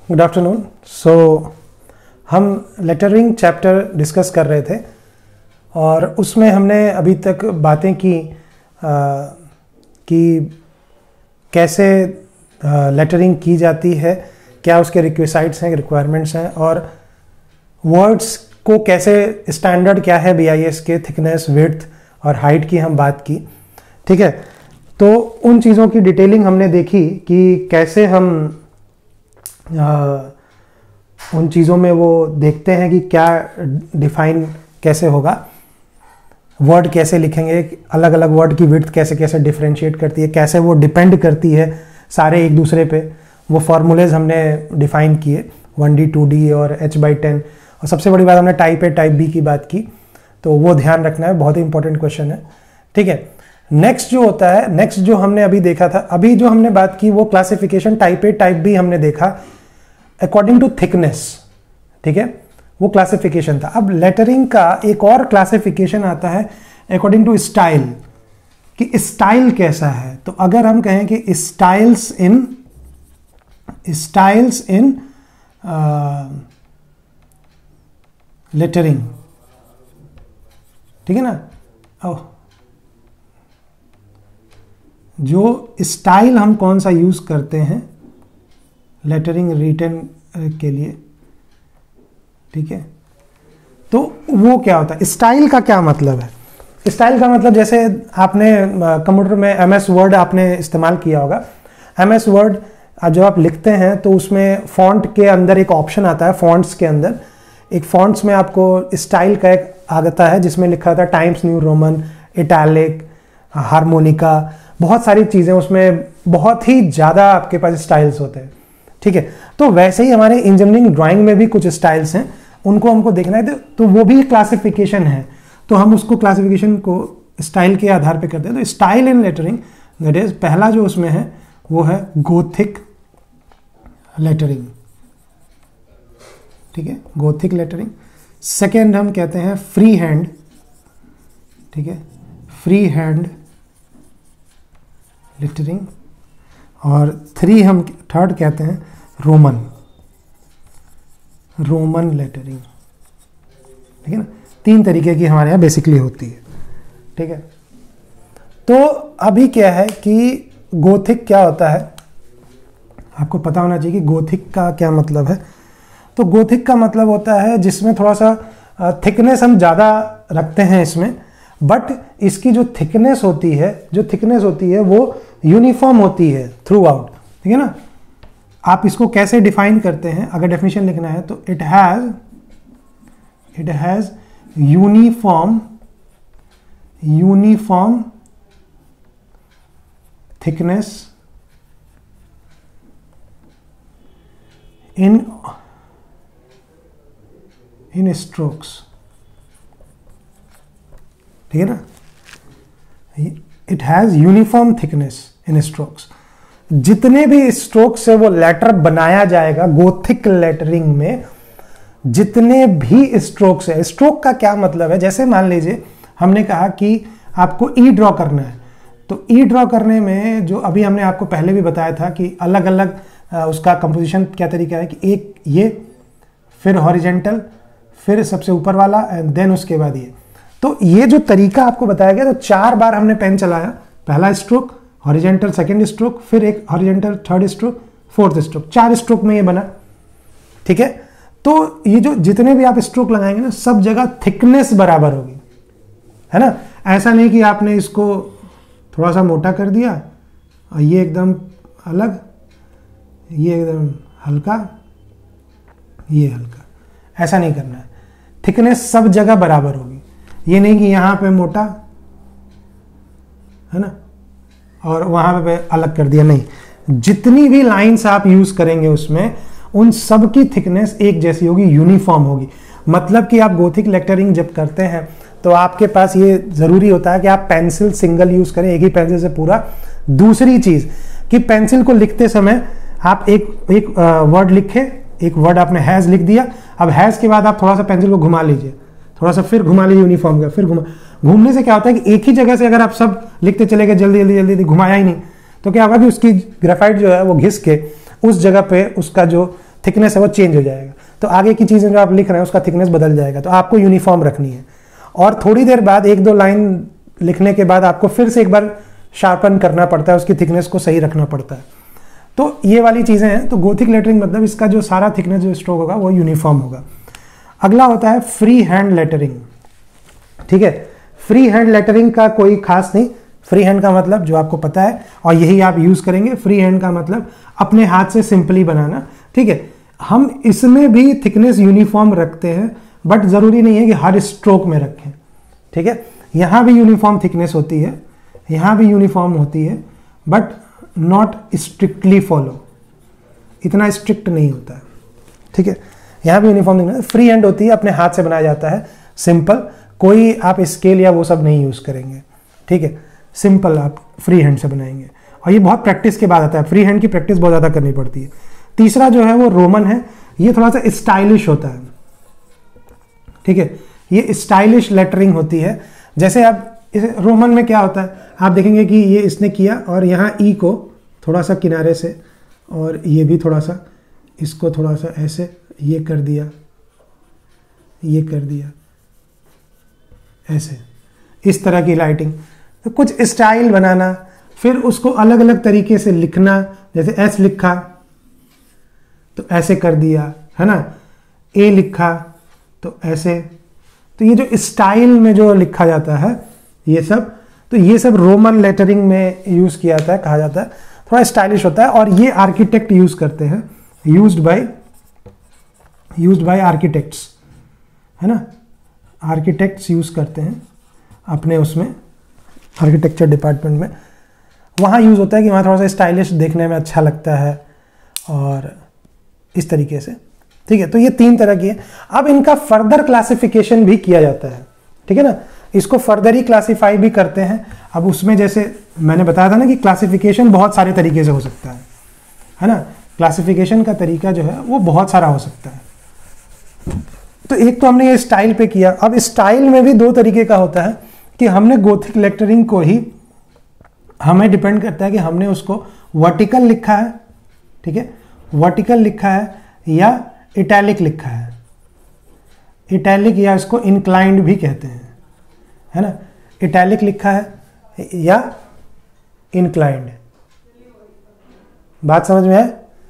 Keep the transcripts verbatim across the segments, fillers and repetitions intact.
Good afternoon. सो हम lettering chapter discuss कर रहे थे और उसमें हमने अभी तक बातें की आ, कि कैसे लेटरिंग की जाती है, क्या उसके रिक्विसाइट्स हैं, रिक्वायरमेंट्स हैं, और वर्ड्स को कैसे स्टैंडर्ड क्या है बी आई एस के, थिकनेस, विड्थ और हाइट की हम बात की। ठीक है, तो उन चीज़ों की डिटेलिंग हमने देखी कि कैसे हम आ, उन चीज़ों में वो देखते हैं कि क्या डिफाइन कैसे होगा, वर्ड कैसे लिखेंगे, अलग अलग वर्ड की विड्थ कैसे कैसे डिफरेंशिएट करती है, कैसे वो डिपेंड करती है सारे एक दूसरे पे। वो फार्मूलेज हमने डिफाइन किए, वन डी टू डी और एच बाई टेन, और सबसे बड़ी बात हमने टाइप ए टाइप बी की बात की, तो वो ध्यान रखना है, बहुत ही इंपॉर्टेंट क्वेश्चन है। ठीक है, नेक्स्ट जो होता है, नेक्स्ट जो हमने अभी देखा था, अभी जो हमने बात की वो classification type A type B हमने देखा अकॉर्डिंग टू थिकनेस। ठीक है, वो क्लासिफिकेशन था। अब लेटरिंग का एक और क्लासिफिकेशन आता है अकॉर्डिंग टू स्टाइल, कि स्टाइल कैसा है। तो अगर हम कहें कि styles in styles in lettering, ठीक है ना, ओह जो स्टाइल हम कौन सा यूज करते हैं लेटरिंग रिटन के लिए, ठीक है, तो वो क्या होता है, स्टाइल का क्या मतलब है। स्टाइल का मतलब जैसे आपने कंप्यूटर में एम एस वर्ड आपने इस्तेमाल किया होगा। एम एस वर्ड जब आप लिखते हैं तो उसमें फॉन्ट के अंदर एक ऑप्शन आता है, फॉन्ट्स के अंदर एक फॉन्ट्स में आपको स्टाइल का एक आता है जिसमें लिखा था Times New Roman, italic, harmonica, बहुत सारी चीज़ें, उसमें बहुत ही ज़्यादा आपके पास स्टाइल्स होते हैं। ठीक है, तो वैसे ही हमारे इंजीनियरिंग ड्राइंग में भी कुछ स्टाइल्स हैं, उनको हमको देखना है, तो वो भी क्लासिफिकेशन है, तो हम उसको क्लासिफिकेशन को स्टाइल के आधार पे करते हैं। तो style in lettering that is, पहला जो उसमें है वो है गोथिक लेटरिंग। ठीक है, गोथिक लेटरिंग। सेकेंड हम कहते हैं फ्री हैंड। ठीक है, फ्री हैंड लेटरिंग। और थ्री हम थर्ड कहते हैं रोमन, रोमन लेटरिंग। ठीक है ना, तीन तरीके की हमारे यहाँ बेसिकली होती है। ठीक है, तो अभी क्या है कि गोथिक क्या होता है, आपको पता होना चाहिए कि गोथिक का क्या मतलब है। तो गोथिक का मतलब होता है जिसमें थोड़ा सा थिकनेस हम ज़्यादा रखते हैं इसमें, बट इसकी जो थिकनेस होती है जो थिकनेस होती है वो यूनिफॉर्म होती है थ्रू आउट। ठीक है ना, आप इसको कैसे डिफाइन करते हैं, अगर डेफिनेशन लिखना है तो it has it has uniform uniform thickness in in strokes. ठीक है ना, it has uniform thickness in strokes. जितने भी स्ट्रोक से वो लेटर बनाया जाएगा गोथिक लेटरिंग में, जितने भी स्ट्रोक्स है, स्ट्रोक का क्या मतलब है, जैसे मान लीजिए हमने कहा कि आपको ई ड्रॉ करना है, तो ई ड्रॉ करने में जो अभी हमने आपको पहले भी बताया था कि अलग अलग उसका कंपोजिशन क्या तरीका है कि एक ये, फिर हॉरिजेंटल, फिर सबसे ऊपर वाला, एंड देन उसके बाद ये। तो ये जो तरीका आपको बताया गया, तो चार बार हमने पेन चलाया, पहला स्ट्रोक, हॉरिजेंटल सेकंड स्ट्रोक, फिर एक horizontal third stroke, fourth stroke, चार स्ट्रोक में ये बना। ठीक है, तो ये जो जितने भी आप स्ट्रोक लगाएंगे ना, सब जगह थिकनेस बराबर होगी, है ना। ऐसा नहीं कि आपने इसको थोड़ा सा मोटा कर दिया और ये एकदम अलग, ये एकदम हल्का, ये हल्का, ऐसा नहीं करना है। थिकनेस सब जगह बराबर होगी, ये नहीं कि यहाँ पे मोटा है ना और वहाँ पे अलग कर दिया, नहीं। जितनी भी लाइंस आप यूज करेंगे उसमें, उन सब की थिकनेस एक जैसी होगी, यूनिफॉर्म होगी। मतलब कि आप गोथिक लेटरिंग जब करते हैं तो आपके पास ये जरूरी होता है कि आप पेंसिल सिंगल यूज करें, एक ही पेंसिल से पूरा। दूसरी चीज कि पेंसिल को लिखते समय आप एक एक वर्ड लिखे, एक वर्ड आपने हैज लिख दिया, अब हैज के बाद आप थोड़ा सा पेंसिल को घुमा लीजिए, थोड़ा सा फिर घुमा लीजिए यूनिफॉर्म का, फिर घुमा घूमने से क्या होता है कि एक ही जगह से अगर आप सब लिखते चले गए जल्दी जल्दी जल्दी घुमाया ही नहीं, तो क्या होगा कि उसकी ग्रेफाइट जो है वो घिस के उस जगह पे उसका जो थिकनेस है वो चेंज हो जाएगा। तो आगे की चीज़ें जो आप लिख रहे हैं उसका थिकनेस बदल जाएगा। तो आपको यूनिफॉर्म रखनी है, और थोड़ी देर बाद एक दो लाइन लिखने के बाद आपको फिर से एक बार शार्पन करना पड़ता है, उसकी थिकनेस को सही रखना पड़ता है। तो ये वाली चीज़ें हैं। तो गोथिक लेटरिंग मतलब इसका जो सारा थिकनेस जो स्ट्रोक होगा वो यूनिफॉर्म होगा। अगला होता है फ्री हैंड लेटरिंग। ठीक है, फ्री हैंड लेटरिंग का कोई खास नहीं। फ्री हैंड का मतलब जो आपको पता है और यही आप यूज़ करेंगे। फ्री हैंड का मतलब अपने हाथ से सिंपली बनाना। ठीक है, हम इसमें भी थिकनेस यूनिफॉर्म रखते हैं, बट ज़रूरी नहीं है कि हर स्ट्रोक में रखें। ठीक है, यहाँ भी यूनिफॉर्म थिकनेस होती है, यहाँ भी यूनिफॉर्म होती है, बट नॉट स्ट्रिक्टली फॉलो, इतना स्ट्रिक्ट नहीं होता है। ठीक है, यहाँ भी यूनिफॉर्म थिकनेस फ्री हैंड होती है, अपने हाथ से बनाया जाता है, सिंपल, कोई आप स्केल या वो सब नहीं यूज़ करेंगे। ठीक है, सिंपल आप फ्री हैंड से बनाएंगे, और ये बहुत प्रैक्टिस के बाद आता है। फ्री हैंड की प्रैक्टिस बहुत ज़्यादा करनी पड़ती है। तीसरा जो है वो रोमन है, ये थोड़ा सा स्टाइलिश होता है। ठीक है, ये स्टाइलिश लेटरिंग होती है। जैसे आप इस रोमन में क्या होता है, आप देखेंगे कि ये इसने किया और यहाँ ई को थोड़ा सा किनारे से, और ये भी थोड़ा सा, इसको थोड़ा सा ऐसे ये कर दिया, ये कर दिया, ऐसे, इस तरह की लाइटिंग। तो कुछ स्टाइल बनाना, फिर उसको अलग अलग तरीके से लिखना। जैसे एस लिखा तो ऐसे कर दिया, है ना, ए लिखा तो ऐसे। तो ये जो स्टाइल में जो लिखा जाता है ये सब, तो ये सब रोमन लेटरिंग में यूज़ किया जाता है, कहा जाता है, थोड़ा स्टाइलिश होता है। और ये आर्किटेक्ट यूज़ करते हैं, used by used by architects, है ना, आर्किटेक्ट्स यूज़ करते हैं अपने उसमें, आर्किटेक्चर डिपार्टमेंट में। वहाँ यूज़ होता है कि वहाँ थोड़ा सा स्टाइलिश देखने में अच्छा लगता है, और इस तरीके से। ठीक है, तो ये तीन तरह की है। अब इनका फर्दर क्लासिफिकेशन भी किया जाता है। ठीक है ना, इसको फर्दर ही क्लासीफाई भी करते हैं। अब उसमें जैसे मैंने बताया था ना कि क्लासिफिकेशन बहुत सारे तरीके से हो सकता है, है ना, क्लासिफिकेशन का तरीका जो है वो बहुत सारा हो सकता है। तो एक तो हमने ये स्टाइल पे किया। अब स्टाइल में भी दो तरीके का होता है कि हमने गोथिक लेटरिंग को ही, हमें डिपेंड करता है कि हमने उसको वर्टिकल लिखा है, ठीक है, वर्टिकल लिखा है या इटैलिक लिखा है। इटैलिक या इसको इंक्लाइंड भी कहते हैं, है ना, इटैलिक लिखा है या इंक्लाइंड। बात समझ में है?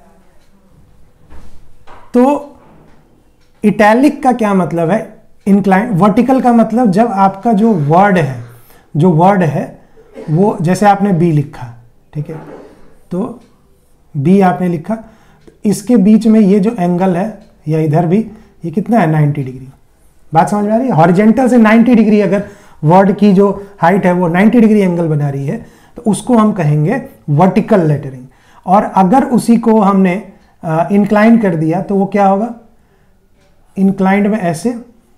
तो इटैलिक का क्या मतलब है, इंक्लाइंड। वर्टिकल का मतलब जब आपका जो वर्ड है, जो वर्ड है वो, जैसे आपने बी लिखा, ठीक है, तो बी आपने लिखा, इसके बीच में ये जो एंगल है, या इधर भी, ये कितना है, नाइन्टी डिग्री। बात समझ में आ रही है? हॉरिजेंटल से नाइन्टी डिग्री अगर वर्ड की जो हाइट है वो नाइन्टी डिग्री एंगल बना रही है, तो उसको हम कहेंगे वर्टिकल लेटरिंग। और अगर उसी को हमने इंक्लाइन कर दिया तो वो क्या होगा, इंक्लाइंड में ऐसे,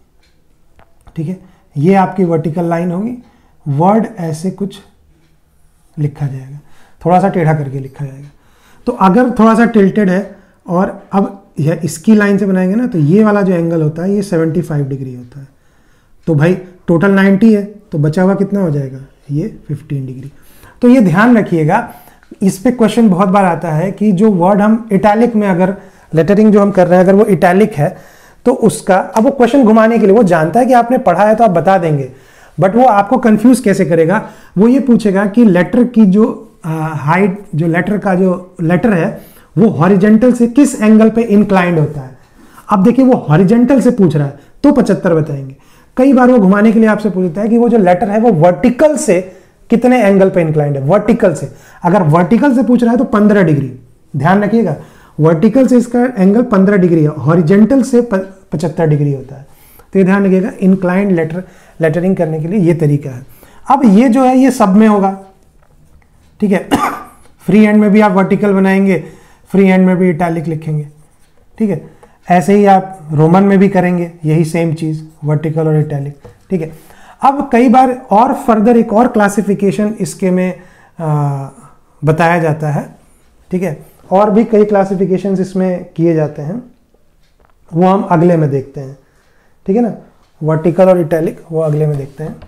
ठीक है, ये आपकी वर्टिकल लाइन होगी, वर्ड ऐसे कुछ लिखा जाएगा, थोड़ा सा टेढ़ा करके लिखा जाएगा। तो अगर थोड़ा सा टिल्टेड है और अब यह इसकी लाइन से बनाएंगे ना, तो ये वाला जो एंगल होता है ये पचहत्तर डिग्री होता है। तो भाई टोटल नब्बे है, तो बचा हुआ कितना हो जाएगा, ये पंद्रह डिग्री। तो ये ध्यान रखिएगा, इस पे क्वेश्चन बहुत बार आता है कि जो वर्ड हम इटैलिक में, अगर लेटरिंग जो हम कर रहे हैं अगर वो इटैलिक है, तो उसका, अब वो क्वेश्चन घुमाने के लिए, वो जानता है कि आपने पढ़ा है तो आप बता देंगे, बट वो आपको कंफ्यूज कैसे करेगा, वो ये पूछेगा कि लेटर की जो हाइट, जो लेटर का जो लेटर है वो हॉरिजेंटल से किस एंगल पे इंक्लाइंड होता है। अब देखिए वो हॉरिजेंटल से पूछ रहा है तो पचहत्तर बताएंगे। कई बार वो घुमाने के लिए आपसे पूछता है कि वो जो लेटर है वो वर्टिकल से कितने एंगल पे इंक्लाइंड है, वर्टिकल से। अगर वर्टिकल से पूछ रहा है तो पंद्रह डिग्री, ध्यान रखिएगा, वर्टिकल से इसका एंगल पंद्रह डिग्री है, हॉरिजेंटल से पचहत्तर डिग्री होता है। तो ये ध्यान रखिएगा, इंक्लाइंड लेटर लेटरिंग करने के लिए ये तरीका है। अब ये जो है ये सब में होगा, ठीक है, फ्री हैंड में भी आप वर्टिकल बनाएंगे, फ्री हैंड में भी इटैलिक लिखेंगे, ठीक है, ऐसे ही आप रोमन में भी करेंगे, यही सेम चीज़, वर्टिकल और इटैलिक, ठीक है। अब कई बार और फर्दर एक और क्लासिफिकेशन इसके में आ, बताया जाता है, ठीक है, और भी कई क्लासिफिकेशंस इसमें किए जाते हैं, वो हम अगले में देखते हैं, ठीक है ना, वर्टिकल और इटैलिक वो अगले में देखते हैं।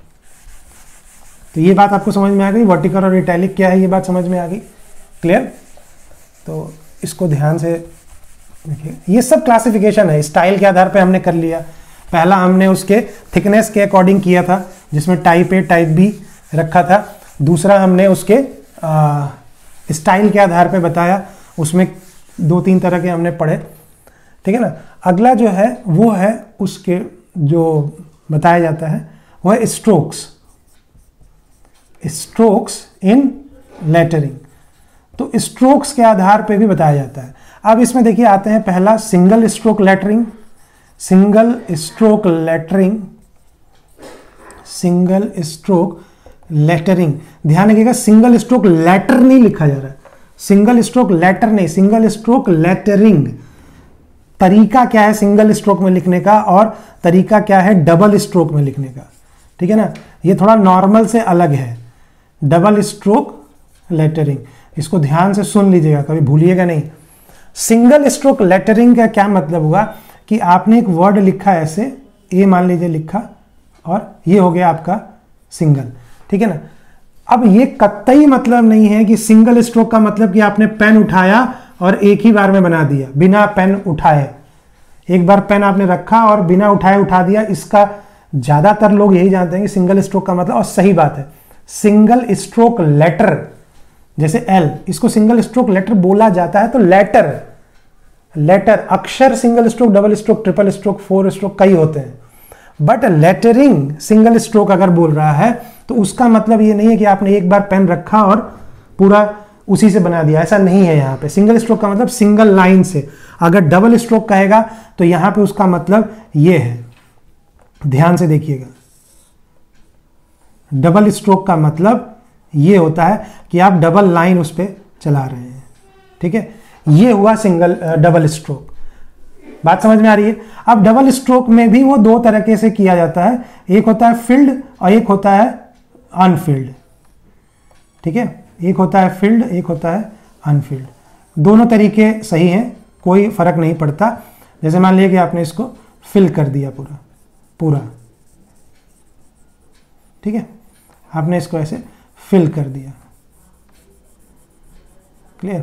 तो ये बात आपको समझ में आ गई, वर्टिकल और इटैलिक क्या है, ये बात समझ में आ गई, क्लियर। तो इसको ध्यान से देखिए ये सब क्लासिफिकेशन है, स्टाइल के आधार पे हमने कर लिया। पहला हमने उसके थिकनेस के अकॉर्डिंग किया था, जिसमें टाइप ए टाइप बी रखा था। दूसरा हमने उसके स्टाइल के आधार पे बताया, उसमें दो तीन तरह के हमने पढ़े, ठीक है ना। अगला जो है वो है उसके जो बताया जाता है वो है स्ट्रोक्स, स्ट्रोक्स इन लेटरिंग। तो स्ट्रोक्स के आधार पे भी बताया जाता है। अब इसमें देखिए आते हैं, पहला single stroke lettering, single stroke lettering, single stroke lettering. ध्यान रखिएगा सिंगल स्ट्रोक लेटर नहीं लिखा जा रहा है, सिंगल स्ट्रोक लेटर नहीं, सिंगल स्ट्रोक लेटरिंग। तरीका क्या है सिंगल स्ट्रोक में लिखने का और तरीका क्या है डबल स्ट्रोक में लिखने का, ठीक है ना। ये थोड़ा नॉर्मल से अलग है, डबल स्ट्रोक लेटरिंग। इसको ध्यान से सुन लीजिएगा, कभी भूलिएगा नहीं। सिंगल स्ट्रोक लेटरिंग का क्या मतलब हुआ कि आपने एक वर्ड लिखा ऐसे, ए मान लीजिए लिखा, और ये हो गया आपका सिंगल, ठीक है ना। अब ये कतई मतलब नहीं है कि सिंगल स्ट्रोक का मतलब कि आपने पेन उठाया और एक ही बार में बना दिया बिना पेन उठाए। एक बार पेन आपने रखा और बिना उठाए उठा दिया, इसका ज्यादातर लोग यही जानते हैं कि सिंगल स्ट्रोक का मतलब, और सही बात है। सिंगल स्ट्रोक लेटर जैसे एल, इसको सिंगल स्ट्रोक लेटर बोला जाता है। तो लेटर, लेटर अक्षर single stroke, double stroke, triple stroke, four stroke कई होते हैं, बट लेटरिंग सिंगल स्ट्रोक अगर बोल रहा है तो उसका मतलब ये नहीं है कि आपने एक बार पेन रखा और पूरा उसी से बना दिया, ऐसा नहीं है। यहां पे सिंगल स्ट्रोक का मतलब सिंगल लाइन से। अगर डबल स्ट्रोक कहेगा तो यहां पे उसका मतलब ये है, ध्यान से देखिएगा। डबल स्ट्रोक का मतलब ये होता है कि आप डबल लाइन उस पर चला रहे हैं, ठीक है। ये हुआ सिंगल डबल स्ट्रोक। बात समझ में आ रही है। अब डबल स्ट्रोक में भी वो दो तरीके से किया जाता है, एक होता है फिल्ड और एक होता है अनफिल्ड, ठीक है। एक होता है फिल्ड, एक होता है अनफिल्ड। दोनों तरीके सही हैं, कोई फर्क नहीं पड़ता। जैसे मान लिया कि आपने इसको फिल कर दिया पूरा पूरा, ठीक है, आपने इसको ऐसे फिल कर दिया, क्लियर,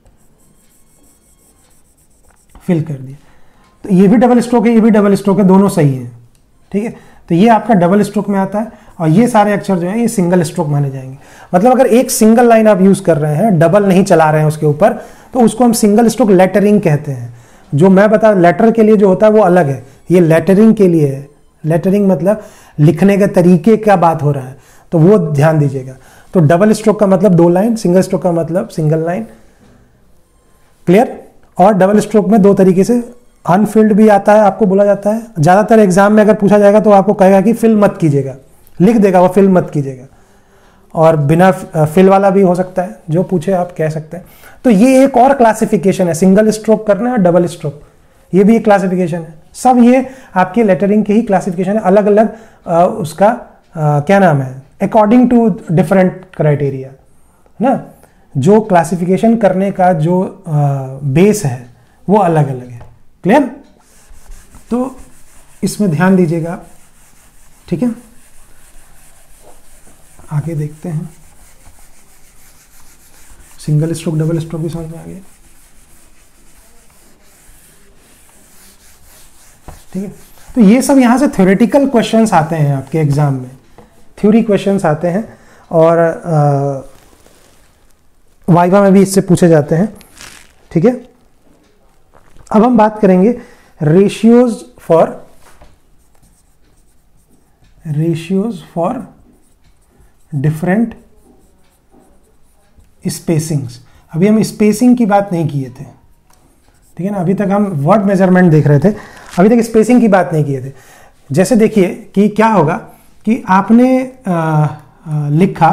फिल कर दिया। तो ये भी डबल स्ट्रोक है, ये भी डबल स्ट्रोक है, दोनों सही है, ठीक है। तो ये आपका डबल स्ट्रोक में आता है और ये सारे अक्षर जो हैं ये सिंगल स्ट्रोक माने जाएंगे। मतलब अगर एक सिंगल लाइन आप यूज कर रहे हैं, डबल नहीं चला रहे हैं उसके ऊपर, तो उसको हम सिंगल स्ट्रोक लेटरिंग कहते हैं। जो मैं बता, लेटर के लिए जो होता है वो अलग है, ये लेटरिंग के लिए है। लेटरिंग मतलब लिखने के तरीके का बात हो रहा है, तो वो ध्यान दीजिएगा। तो डबल स्ट्रोक का मतलब दो लाइन, सिंगल स्ट्रोक का मतलब सिंगल लाइन, क्लियर। और डबल स्ट्रोक में दो तरीके से अनफिल्ड भी आता है, आपको बोला जाता है। ज्यादातर एग्जाम में अगर पूछा जाएगा तो आपको कहेगा कि फिल मत कीजिएगा, लिख देगा वो फिल मत कीजिएगा। और बिना फिल वाला भी हो सकता है, जो पूछे आप कह सकते हैं। तो ये एक और क्लासिफिकेशन है, सिंगल स्ट्रोक करना है और डबल स्ट्रोक, ये भी एक क्लासिफिकेशन है। सब ये आपके लेटरिंग के ही क्लासिफिकेशन है, अलग अलग आ, उसका आ, क्या नाम है, अकॉर्डिंग टू डिफरेंट क्राइटेरिया ना। जो क्लासिफिकेशन करने का जो बेस है वो अलग अलग है, क्लियर। तो इसमें ध्यान दीजिएगा, ठीक है। आगे देखते हैं, सिंगल स्ट्रोक डबल स्ट्रोक भी समझ में आ गया, ठीक है। तो ये सब यहां से थ्योरेटिकल क्वेश्चंस आते हैं आपके एग्जाम में, थ्योरी क्वेश्चंस आते हैं, और वाइवा में भी इससे पूछे जाते हैं, ठीक है। अब हम बात करेंगे ratios for ratios for different spacings. अभी हम स्पेसिंग की बात नहीं किए थे, ठीक है ना। अभी तक हम वर्ड मेजरमेंट देख रहे थे, अभी तक स्पेसिंग की बात नहीं किए थे। जैसे देखिए कि क्या होगा कि आपने आ, आ, लिखा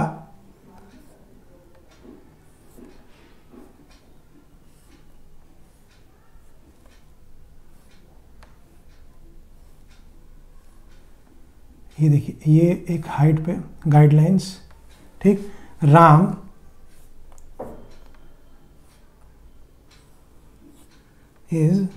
ये देखिए, ये एक हाइट पे गाइडलाइंस, ठीक, राम इज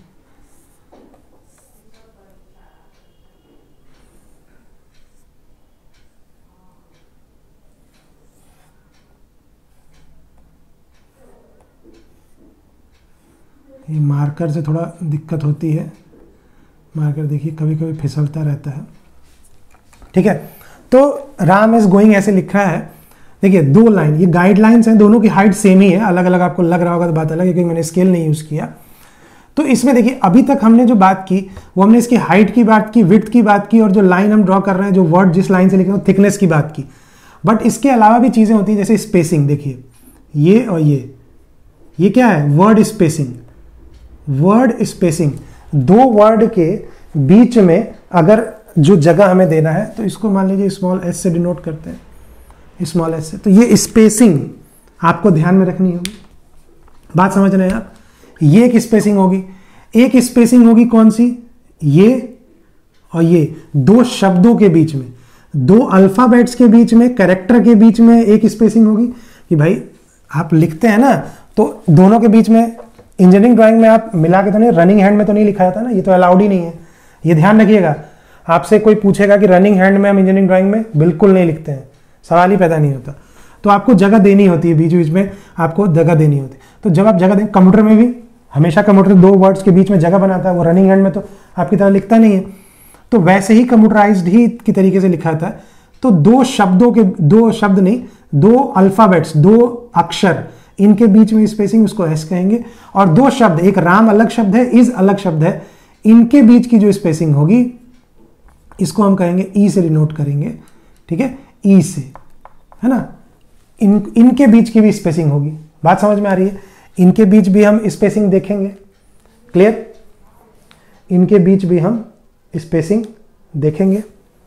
ये मार्कर से थोड़ा दिक्कत होती है, मार्कर देखिए कभी कभी फिसलता रहता है। ठीक है, तो राम इज गोइंग ऐसे लिखा है। देखिए दो लाइन, ये गाइडलाइंस हैं, दोनों की हाइट सेम ही है, अलग अलग आपको लग रहा होगा तो बात अलग है, क्योंकि मैंने स्केल नहीं यूज़ किया। तो इसमें देखिए अभी तक हमने जो बात की वो हमने इसकी हाइट की बात की, विड्थ की बात की, और जो लाइन हम ड्रॉ कर रहे हैं, जो वर्ड जिस लाइन से लिख रहे हैं, थिकनेस की बात की। बट इसके अलावा भी चीज़ें होती हैं, जैसे स्पेसिंग। देखिए ये और ये ये क्या है, वर्ड स्पेसिंग। वर्ड स्पेसिंग, दो वर्ड के बीच में अगर जो जगह हमें देना है, तो इसको मान लीजिए स्मॉल एस से डिनोट करते हैं, स्मॉल एस से। तो ये स्पेसिंग आपको ध्यान में रखनी होगी, बात समझ रहे हैं आप। ये एक स्पेसिंग होगी, एक स्पेसिंग होगी कौन सी, ये और ये दो शब्दों के बीच में, दो अल्फाबेट्स के बीच में, कैरेक्टर के बीच में एक स्पेसिंग होगी। कि भाई आप लिखते हैं ना, तो दोनों के बीच में, इंजीनियरिंग ड्राइंग में आप मिला के तो नहीं, रनिंग हैंड में तो नहीं लिखा जाता ना, ये तो अलाउड ही नहीं है, ये ध्यान रखिएगा। आपसे कोई पूछेगा कि रनिंग हैंड में हम इंजीनियरिंग ड्राइंग में, बिल्कुल नहीं लिखते हैं, सवाल ही पैदा नहीं होता। तो आपको जगह देनी होती है, बीच बीच में आपको जगह देनी होती है। तो जब आप जगह दें, कंप्यूटर में भी हमेशा कंप्यूटर दो वर्ड्स के बीच में जगह बनाता है, वो रनिंग हैंड में तो आपकी तरह लिखता नहीं है। तो वैसे ही कंप्यूटराइज्ड ही की तरीके से लिखा था। तो दो शब्दों के, दो शब्द नहीं, दो अल्फाबेट्स, दो अक्षर, इनके बीच में स्पेसिंग, उसको एस कहेंगे। और दो शब्द, एक राम अलग शब्द है, इज अलग शब्द है, इनके बीच की जो स्पेसिंग होगी, इसको हम कहेंगे ई से डिनोट करेंगे। ठीक है, ई से, है ना। इन इनके बीच की भी स्पेसिंग होगी, बात समझ में आ रही है। इनके बीच भी हम स्पेसिंग देखेंगे, क्लियर। इनके बीच भी हम स्पेसिंग देखेंगे।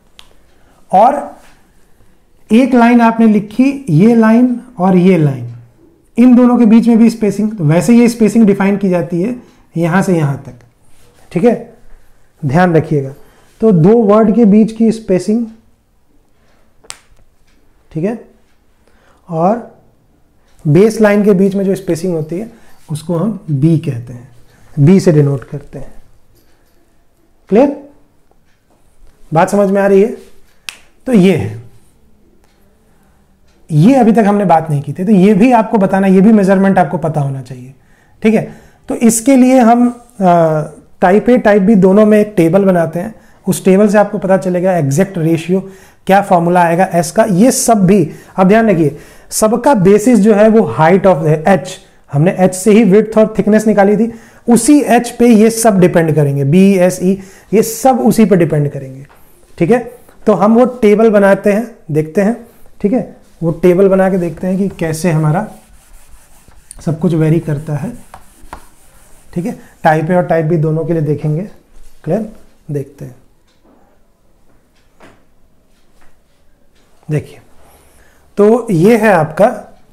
और एक लाइन आपने लिखी, ये लाइन और ये लाइन, इन दोनों के बीच में भी स्पेसिंग। तो वैसे ये स्पेसिंग डिफाइन की जाती है यहां से यहां तक। ठीक है, ध्यान रखिएगा। तो दो वर्ड के बीच की स्पेसिंग, ठीक है, और बेस लाइन के बीच में जो स्पेसिंग होती है उसको हम बी कहते हैं, बी से डिनोट करते हैं। क्लियर, बात समझ में आ रही है। तो ये है, ये अभी तक हमने बात नहीं की थी, तो ये भी आपको बताना, ये भी मेजरमेंट आपको पता होना चाहिए। ठीक है, तो इसके लिए हम टाइप ए टाइप बी दोनों में एक टेबल बनाते हैं। उस टेबल से आपको पता चलेगा एग्जैक्ट रेशियो, क्या फॉर्मूला आएगा एस का, ये सब भी। अब ध्यान रखिए, सबका बेसिस जो है वो हाइट ऑफ एच, हमने एच से ही विड्थ और थिकनेस निकाली थी, उसी एच पे ये सब डिपेंड करेंगे, बी एस ई, ये सब उसी पे डिपेंड करेंगे। ठीक है, तो हम वो टेबल बनाते हैं, देखते हैं। ठीक है, वो टेबल बना के देखते हैं कि कैसे हमारा सब कुछ वेरी करता है। ठीक है, टाइप ए और टाइप बी दोनों के लिए देखेंगे। क्लियर, देखते हैं। देखिए, तो ये है आपका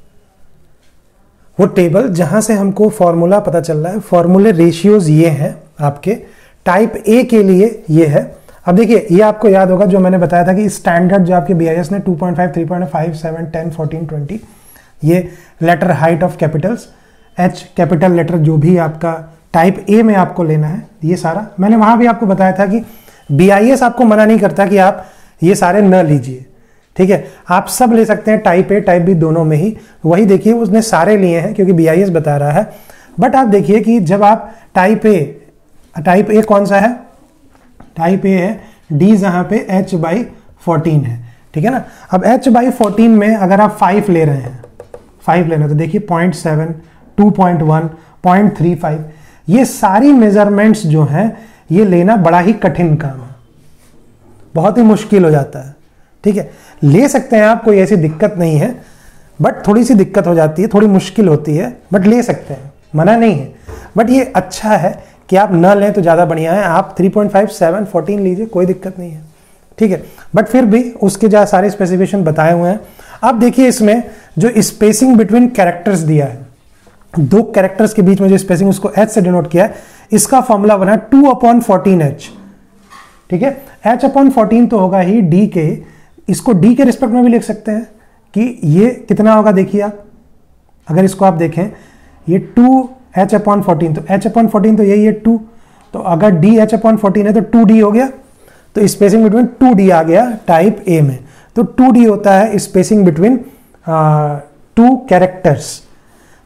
वो टेबल जहां से हमको फॉर्मूला पता चल रहा है। फॉर्मूले रेशियोज ये हैं आपके, टाइप ए के लिए ये है। अब देखिए, ये आपको याद होगा जो मैंने बताया था कि स्टैंडर्ड जो आपके बीआईएस ने two point five, three point five, seven, ten, fourteen, twenty, ये letter height of capitals, H capital letter जो भी आपका टाइप ए में आपको लेना है, ये सारा मैंने वहां भी आपको बताया था कि बीआईएस आपको मना नहीं करता कि आप ये सारे न लीजिए। ठीक है, आप सब ले सकते हैं, टाइप ए टाइप बी दोनों में ही। वही देखिए, उसने सारे लिए हैं क्योंकि बीआईएस बता रहा है। बट आप देखिए कि जब आप टाइप ए, टाइप ए कौन सा है, टाइप ए है डी, जहां पे एच बाई फोर्टीन है। ठीक है ना। अब एच बाई फोर्टीन में अगर आप फाइव ले रहे हैं, फाइव लेना, तो देखिए point seven, two point one, point three five, ये सारी मेजरमेंट्स जो हैं ये लेना बड़ा ही कठिन काम है, बहुत ही मुश्किल हो जाता है। ठीक है, ले सकते हैं आप, कोई ऐसी दिक्कत नहीं है, बट थोड़ी सी दिक्कत हो जाती है, थोड़ी मुश्किल होती है, बट ले सकते हैं, मना नहीं है। बट ये अच्छा है कि आप न लें तो ज़्यादा बढ़िया है। आप three point five, seven, fourteen लीजिए, कोई दिक्कत नहीं है। ठीक है, बट फिर भी उसके जो सारे स्पेसिफिकेशन बताए हुए हैं। अब देखिए, इसमें जो स्पेसिंग बिटवीन कैरेक्टर्स दिया है, दो कैरेक्टर्स के बीच में जो स्पेसिंग, उसको एच से डिनोट किया है। इसका फॉर्मूला बना टू अपॉन फोर्टीन एच। ठीक है, एच अपॉन फोर्टीन तो होगा ही डी के, इसको डी के रिस्पेक्ट में भी लिख सकते हैं कि ये कितना होगा। देखिए आप, अगर इसको आप देखें, ये टू एच अपॉन फोर्टीन, तो एच अपॉन फोर्टीन तो यही है टू, तो अगर डी एच अपॉन फोर्टीन है तो टू डी हो गया, तो स्पेसिंग बिटवीन टू डी आ गया टाइप ए में। तो टू डी होता है स्पेसिंग बिटवीन टू कैरेक्टर्स।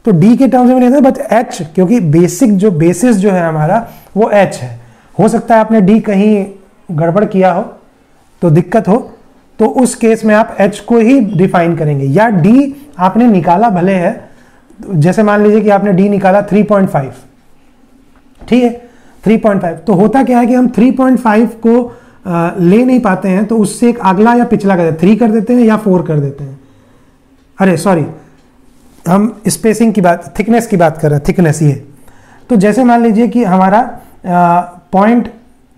तो डी के टर्म्स में नहीं होता, बट एच, क्योंकि बेसिक जो बेसिस जो है हमारा वो एच है। हो सकता है आपने डी कहीं गड़बड़ किया हो तो दिक्कत हो, तो उस केस में आप एच को ही डिफाइन करेंगे, या डी आपने निकाला भले है, जैसे मान लीजिए कि आपने डी निकाला थ्री पॉइंट फाइव, ठीक है, थ्री पॉइंट फाइव, तो होता क्या है कि हम थ्री पॉइंट फाइव को आ, ले नहीं पाते हैं, तो उससे एक अगला या पिछला कर देते हैं, थ्री कर देते हैं या फोर कर देते हैं, अरे सॉरी हम स्पेसिंग की बात, थिकनेस की बात कर रहे हैं, थिकनेस ये। तो जैसे मान लीजिए कि हमारा पॉइंट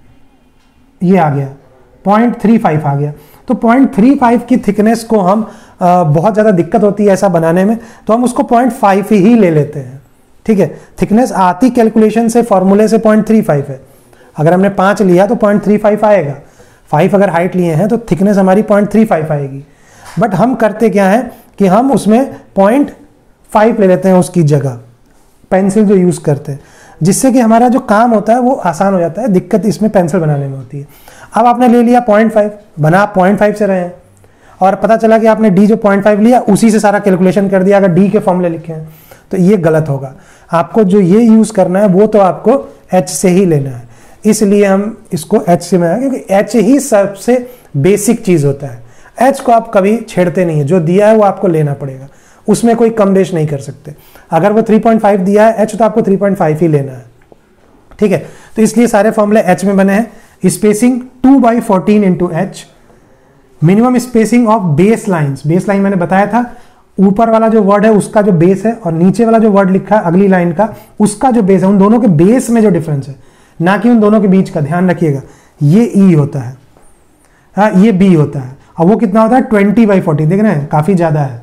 ये आ गया, पॉइंट थ्री फाइव आ गया, तो पॉइंट थ्री फाइव की थिकनेस को हम आ, बहुत ज़्यादा दिक्कत होती है ऐसा बनाने में, तो हम उसको पॉइंट फाइव ही ले लेते हैं, ठीक है। थिकनेस आती कैलकुलेशन से, फॉर्मूले से पॉइंट थ्री फाइव है, अगर हमने पाँच लिया तो पॉइंट थ्री फाइव आएगा, फाइव अगर हाइट लिए हैं तो थिकनेस हमारी पॉइंट थ्री फाइव आएगी। बट हम करते क्या है कि हम उसमें पॉइंट फाइव ले लेते हैं उसकी जगह, पेंसिल जो यूज़ करते हैं, जिससे कि हमारा जो काम होता है वो आसान हो जाता है, दिक्कत इसमें पेंसिल बनाने में होती है। अब आपने ले लिया पॉइंट फाइव, बना आप पॉइंट फाइव से रहे हैं, और पता चला कि आपने डी जो पॉइंट फाइव लिया उसी से सारा कैलकुलेशन कर दिया, अगर डी के फॉर्मूले लिखे हैं तो ये गलत होगा। आपको जो ये यूज़ करना है वो तो आपको एच से ही लेना है, इसलिए हम इसको एच से बनाए, क्योंकि एच ही सबसे बेसिक चीज़ होता है। एच को आप कभी छेड़ते नहीं है, जो दिया है वो आपको लेना पड़ेगा, उसमें कोई कम बेश नहीं कर सकते। अगर वो थ्री पॉइंट फाइव दिया है एच, तो आपको थ्री पॉइंट फाइव ही लेना है, ठीक है। तो इसलिए सारे फॉर्मूले एच में बने हैं। Spacing two by fourteen into H, minimum spacing of base lines, base line मैंने बताया था, ऊपर वाला जो वर्ड है उसका जो बेस है, और नीचे वाला जो वर्ड लिखा है अगली लाइन का उसका जो बेस है, उन दोनों के बेस में जो डिफरेंस है, ना कि उन दोनों के बीच का, ध्यान रखिएगा। ये ई होता है, हाँ ये बी होता है, और वो कितना होता है ट्वेंटी बाई फोर्टीन, देख रहे हैं काफी ज्यादा है।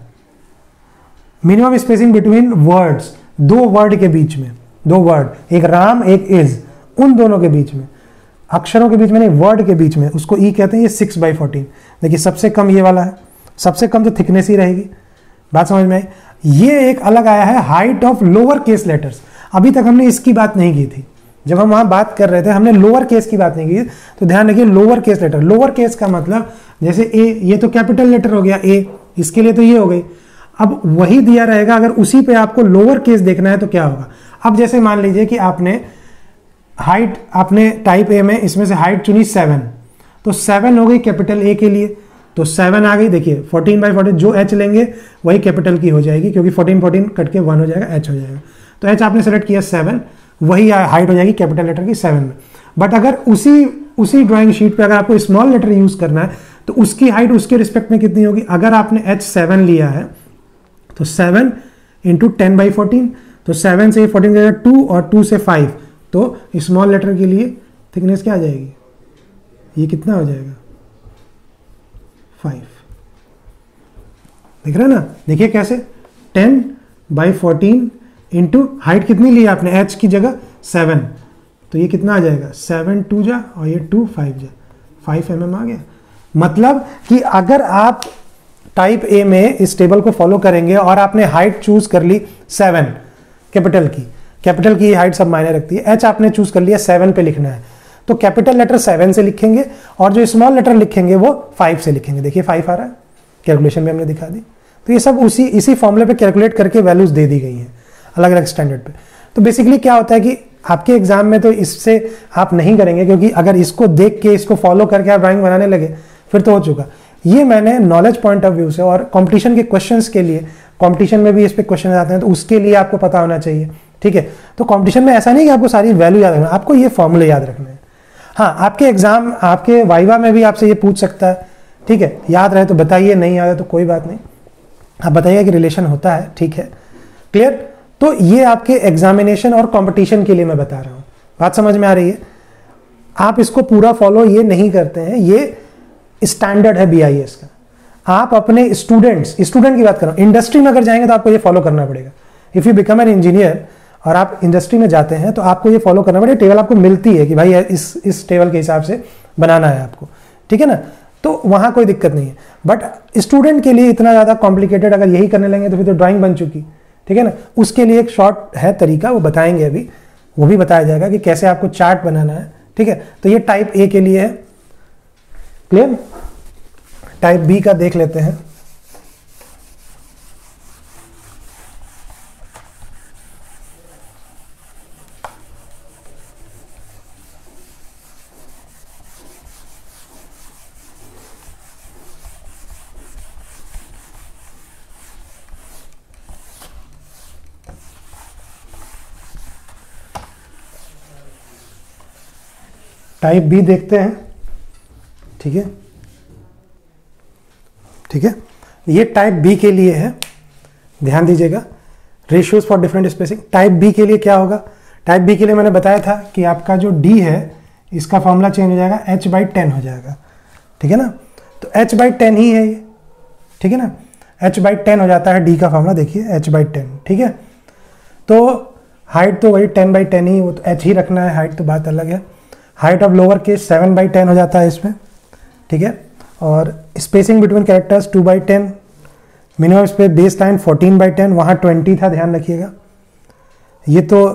मिनिमम स्पेसिंग बिटवीन वर्ड्स, दो वर्ड के बीच में, दो वर्ड, एक राम एक इज, उन दोनों के बीच में, अक्षरों के बीच में नहीं, वर्ड के बीच में, उसको ई कहते हैं। ये सिक्स बाई फोर्टीन, देखिए सबसे कम ये वाला है, सबसे कम तो थिकनेस ही रहेगी, बात समझ में आई। ये एक अलग आया है height of lower case letters, अभी तक हमने इसकी बात नहीं की थी, जब हम वहां बात कर रहे थे हमने लोअर केस की बात नहीं की, तो ध्यान रखिए lower case letter, lower case का मतलब जैसे ए, ये तो कैपिटल लेटर हो गया ए, इसके लिए तो ये हो गई, अब वही दिया रहेगा, अगर उसी पे आपको लोअर केस देखना है तो क्या होगा। अब जैसे मान लीजिए कि आपने हाइट, आपने टाइप ए में इसमें से हाइट चुनी सेवन, तो सेवन हो गई कैपिटल ए के लिए, तो सेवन आ गई, देखिए फोर्टीन बाई फोर्टीन, जो एच लेंगे वही कैपिटल की हो जाएगी, क्योंकि फोर्टीन फोर्टीन कट के वन हो जाएगा, एच हो जाएगा, तो एच आपने सेलेक्ट किया सेवन, वही हाइट हो जाएगी कैपिटल लेटर की सेवन में। बट अगर उसी उसी ड्राइंग शीट पे अगर आपको स्मॉल लेटर यूज करना है तो उसकी हाइट उसके रिस्पेक्ट में कितनी होगी। अगर आपने एच सेवन लिया है तो seven into ten by fourteen, तो सेवन से फोर्टीन जाएगा टू, और टू से फाइव, तो स्मॉल लेटर के लिए थिकनेस क्या आ जाएगी, ये कितना हो जाएगा फाइव, देख रहे हैं ना, देखिए कैसे, ten by fourteen into height कितनी ली आपने एच की जगह सेवन, तो ये कितना आ जाएगा, सेवन टू जा और ये टू फाइव जा, फाइव एम एम आ गया। मतलब कि अगर आप टाइप ए में इस टेबल को फॉलो करेंगे और आपने हाइट चूज कर ली सेवन कैपिटल की, कैपिटल की हाइट सब मायने रखती है, एच आपने चूज कर लिया सेवन पे लिखना है, तो कैपिटल लेटर सेवन से लिखेंगे और जो स्मॉल लेटर लिखेंगे वो फाइव से लिखेंगे। देखिए फाइव आ रहा है, कैलकुलेशन में हमने दिखा दी। तो ये सब उसी इसी फॉर्मूले पे कैलकुलेट करके वैल्यूज दे दी गई हैं अलग अलग स्टैंडर्ड पे। तो बेसिकली क्या होता है कि आपके एग्जाम में तो इससे आप नहीं करेंगे, क्योंकि अगर इसको देख के इसको फॉलो करके आप ड्राइंग बनाने लगे फिर तो हो चुका। ये मैंने नॉलेज पॉइंट ऑफ व्यू से और कंपटीशन के क्वेश्चंस के लिए, कंपटीशन में भी इस पे क्वेश्चन आते हैं तो उसके लिए आपको पता होना चाहिए, ठीक है। तो कंपटीशन में ऐसा नहीं कि आपको सारी वैल्यू याद रखना, आपको ये फॉर्मूले याद रखने हैं। हाँ, आपके एग्जाम, आपके वाइवा में भी आपसे ये पूछ सकता है, ठीक है। याद रहे तो बताइए, नहीं याद है तो कोई बात नहीं, आप बताइए कि रिलेशन होता है, ठीक है, क्लियर। तो ये आपके एग्जामिनेशन और कंपटीशन के लिए मैं बता रहा हूँ, बात समझ में आ रही है। आप इसको पूरा फॉलो ये नहीं करते हैं, ये स्टैंडर्ड है बी आई एस का। आप अपने स्टूडेंट्स, स्टूडेंट की बात कर रहा हूँ, इंडस्ट्री में अगर जाएंगे तो आपको ये फॉलो करना पड़ेगा। If you become an engineer और आप इंडस्ट्री में जाते हैं तो आपको ये फॉलो करना पड़ेगा। टेबल आपको मिलती है कि भाई इस इस टेबल के हिसाब से बनाना है आपको, ठीक है ना, तो वहाँ कोई दिक्कत नहीं है। बट स्टूडेंट के लिए इतना ज़्यादा कॉम्प्लिकेटेड अगर यही करने लगेंगे तो फिर तो ड्राइंग बन चुकी, ठीक है ना। उसके लिए एक शॉर्ट है तरीका, वो बताएंगे अभी, वो भी बताया जाएगा कि कैसे आपको चार्ट बनाना है, ठीक है। तो ये टाइप ए के लिए है, क्लियर। टाइप बी का देख लेते हैं। टाइप बी देखते हैं, ठीक है, ठीक है, ये टाइप बी के लिए है, ध्यान दीजिएगा, ratios for different spacing. Type B के लिए क्या होगा, टाइप बी के लिए मैंने बताया था कि आपका जो डी है इसका फॉर्मूला चेंज हो जाएगा, एच बाई टेन हो जाएगा, ठीक है ना, तो एच बाई टेन ही है ये, ठीक है ना, एच बाई टेन हो जाता है डी का फॉर्मूला, देखिए एच बाई टेन, ठीक है। तो हाइट तो वही टेन बाई टेन ही, वो तो एच ही रखना है, हाइट तो बात अलग है। Height of lower case seven by ten हो जाता है इसमें, ठीक है, और spacing between characters two by ten, minimum space base line fourteen by ten, वहाँ ट्वेंटी था, ध्यान रखिएगा, ये तो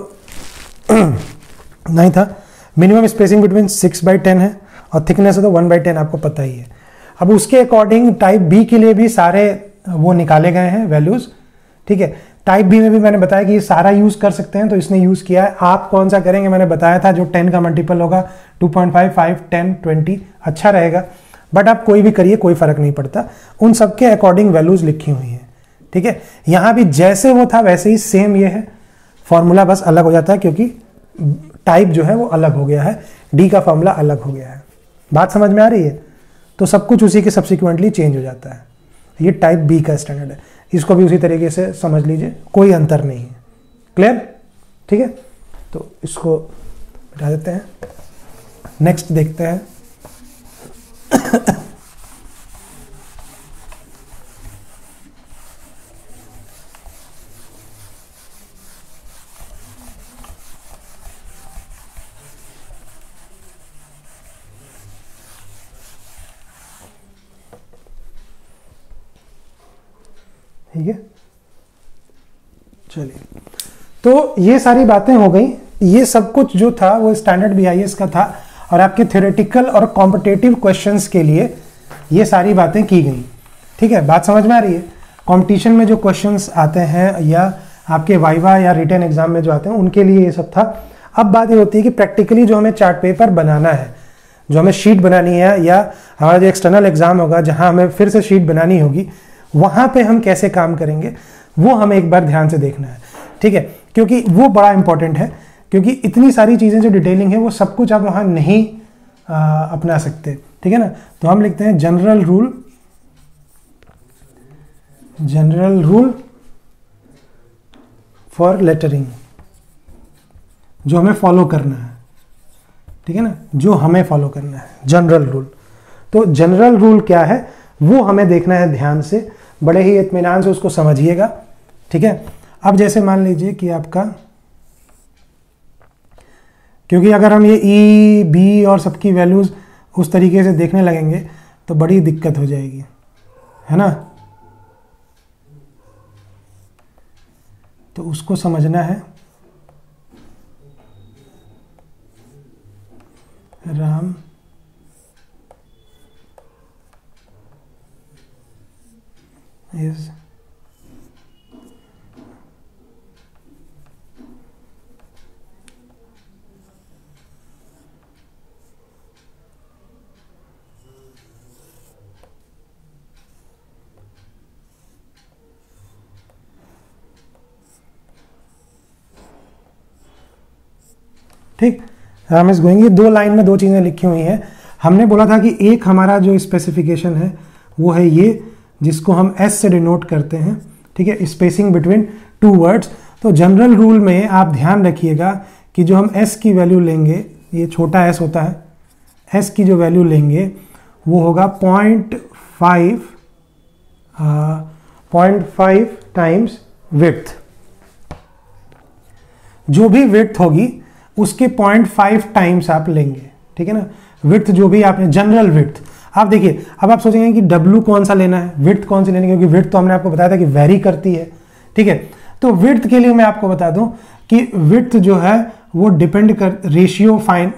नहीं था। Minimum spacing between six by ten है, और थिकनेस है तो वन बाई टेन, आपको पता ही है। अब उसके अकॉर्डिंग टाइप बी के लिए भी सारे वो निकाले गए हैं वैल्यूज़, ठीक है। टाइप बी में भी मैंने बताया कि ये सारा यूज़ कर सकते हैं, तो इसने यूज़ किया है। आप कौन सा करेंगे मैंने बताया था, जो टेन का मल्टीपल होगा, two point five, five, ten, twenty अच्छा रहेगा, बट आप कोई भी करिए, कोई फर्क नहीं पड़ता, उन सबके अकॉर्डिंग वैल्यूज़ लिखी हुई हैं, ठीक है। यहाँ भी जैसे वो था वैसे ही सेम ये है, फॉर्मूला बस अलग हो जाता है क्योंकि टाइप जो है वो अलग हो गया है, डी का फॉर्मूला अलग हो गया है। बात समझ में आ रही है? तो सब कुछ उसी के सब्सिक्वेंटली चेंज हो जाता है। ये टाइप बी का स्टैंडर्ड है, इसको भी उसी तरीके से समझ लीजिए, कोई अंतर नहीं है। क्लियर? ठीक है, तो इसको हटा देते हैं, नेक्स्ट देखते हैं। ठीक है, चलिए, तो ये सारी बातें हो गई। ये सब कुछ जो था वो स्टैंडर्ड बीआईएस का था, और आपके थ्योरेटिकल और कॉम्पिटिटिव क्वेश्चंस के लिए ये सारी बातें की गई। ठीक है, बात समझ में आ रही है? कंपटीशन में जो क्वेश्चंस आते हैं या आपके वाइवा या रिटन एग्जाम में जो आते हैं उनके लिए ये सब था। अब बात ये होती है कि प्रैक्टिकली जो हमें चार्ट पेपर बनाना है, जो हमें शीट बनानी है, या हमारा जो एक्सटर्नल एग्जाम होगा जहाँ हमें फिर से शीट बनानी होगी, वहाँ पे हम कैसे काम करेंगे वो हमें एक बार ध्यान से देखना है। ठीक है, क्योंकि वो बड़ा इंपॉर्टेंट है, क्योंकि इतनी सारी चीज़ें जो डिटेलिंग है वो सब कुछ आप वहाँ नहीं आ, अपना सकते। ठीक है ना, तो हम लिखते हैं general rule, general rule for lettering, जो हमें फॉलो करना है। ठीक है ना, जो हमें फॉलो करना है जनरल रूल। तो जनरल रूल क्या है वो हमें देखना है ध्यान से, बड़े ही इत्मीनान से उसको समझिएगा। ठीक है, अब जैसे मान लीजिए कि आपका, क्योंकि अगर हम ये ई बी और सबकी वैल्यूज उस तरीके से देखने लगेंगे तो बड़ी दिक्कत हो जाएगी, है ना। तो उसको समझना है। राम is ठीक, राम इज गोइंग, ये दो लाइन में दो चीज़ें लिखी हुई हैं। हमने बोला था कि एक हमारा जो स्पेसिफिकेशन है वो है ये, जिसको हम एस से डिनोट करते हैं। ठीक है, स्पेसिंग बिटवीन टू वर्ड्स। तो जनरल रूल में आप ध्यान रखिएगा कि जो हम एस की वैल्यू लेंगे, ये छोटा एस होता है, एस की जो वैल्यू लेंगे वो होगा point five point five times width. जो भी विड्थ होगी उसके पॉइंट फाइव टाइम्स आप लेंगे। ठीक है ना, विड्थ जो भी आपने, जनरल विड्थ। आप देखिए, अब आप सोचेंगे कि W कौन सा लेना है, विड्थ कौन सी लेनी है, क्योंकि विड्थ तो हमने आपको बताया था कि वेरी करती है। ठीक है, तो विड्थ के लिए मैं आपको बता दूं कि विड्थ जो है वो डिपेंड कर ratio fine